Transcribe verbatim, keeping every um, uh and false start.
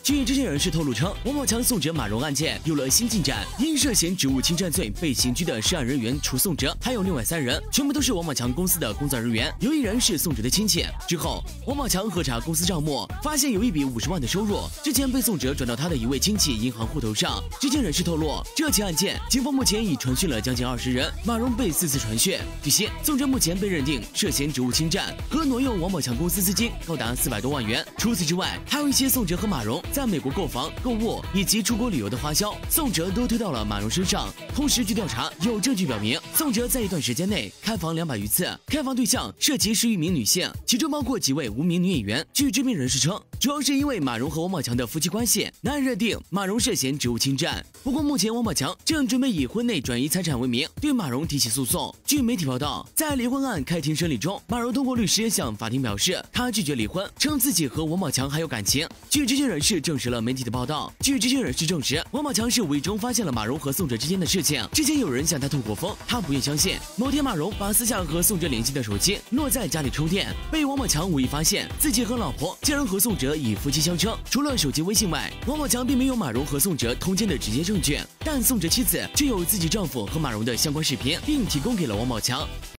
据知情人士透露称，王宝强、宋哲、马蓉案件有了新进展，因涉嫌职务侵占罪被刑拘的涉案人员除宋哲，还有另外三人，全部都是王宝强公司的工作人员，有一人是宋哲的亲戚。之后，王宝强核查公司账目，发现有一笔五十万的收入，之前被宋哲转到他的一位亲戚银行户头上。知情人士透露，这起案件，警方目前已传讯了将近二十人，马蓉被四次传讯。据悉，宋哲目前被认定涉嫌职务侵占和挪用王宝强公司资金高达四百多万元。除此之外，还有一些宋哲和马蓉在美国购房、购物以及出国旅游的花销，宋哲都推到了马蓉身上。同时，据调查，有证据表明，宋哲在一段时间内开房两百余次，开房对象涉及十余名女性，其中包括几位无名女演员。据知名人士称，主要是因为马蓉和王宝强的夫妻关系，难以认定马蓉涉嫌职务侵占。不过，目前王宝强正准备以婚内转移财产为名对马蓉提起诉讼。据媒体报道，在离婚案开庭审理中，马蓉通过律师向法庭表示，她拒绝离婚，称自己和王宝强还有感情。据知情人士证实了媒体的报道，据知情人士证实，王宝强是无意中发现了马蓉和宋哲之间的事情。之前有人向他透过风，他不愿相信。某天，马蓉把私下和宋哲联系的手机落在家里充电，被王宝强无意发现，自己和老婆竟然和宋哲以夫妻相称。除了手机微信外，王宝强并没有马蓉和宋哲通奸的直接证据，但宋哲妻子却有自己丈夫和马蓉的相关视频，并提供给了王宝强。